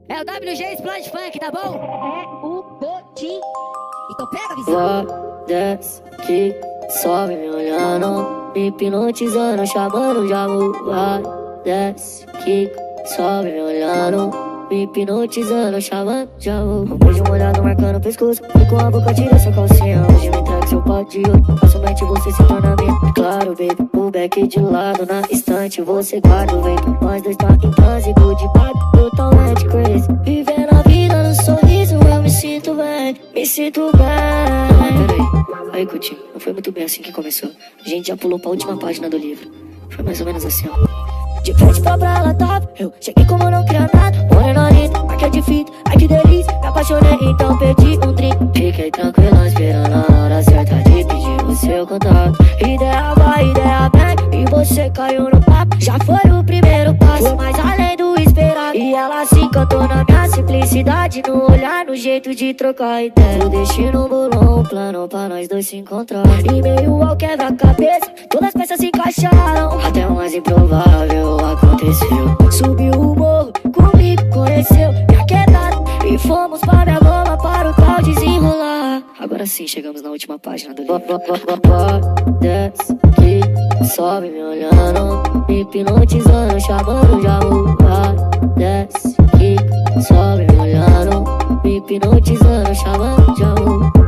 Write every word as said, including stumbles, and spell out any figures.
É o W G Explode Funk, tá bom? É o Botim. Então pega a visão. Vai, desce, que sobe me olhando, me hipnotizando, chamando de amor. Vai, desce, que sobe me olhando, me hipnotizando, chamando de amor. Um beijo molhado marcando o pescoço, e com a boca tira sua calcinha. Hoje me entrega seu pote de ouro, facilmente você se torna minha. Claro, baby, o back de lado, na estante você guarda o vape. Nós dois tá em transe, good vibe, totalmente crazy. Vivendo a vida no sorriso, eu me sinto bem, me sinto bem. Peraí, aí Coutinho, não foi muito bem assim que começou. A gente já pulou pra última página do livro. Foi mais ou menos assim, ó. De frente pra ela top, eu cheguei como não queria nada. Morena linda, marca de fita, ai que delícia. Me apaixonei, então perdi um drink. Fiquei tranquila esperando a hora certa de pedir o seu contato. Ideia vai, ideia vem, e você caiu no papo. Já foi o primeiro passo, foi mais além do esperado. E ela se encantou na minha simplicidade, no olhar, no jeito de trocar ideia. O destino bolou um plano pra nós dois se encontrar. E meio ao quebra-cabeça, todas as peças se encaixaram. Até o mais improvável aconteceu. Subiu o morro, comigo conheceu minha quebrada, e fomos pra minha goma para o tal desenrolar. Agora sim, chegamos na última página do livro. Desce, que sobe me olhando, me hipnotizando, chamando de amor. Desce, que sobe me olhando, me hipnotizando, chamando de amor.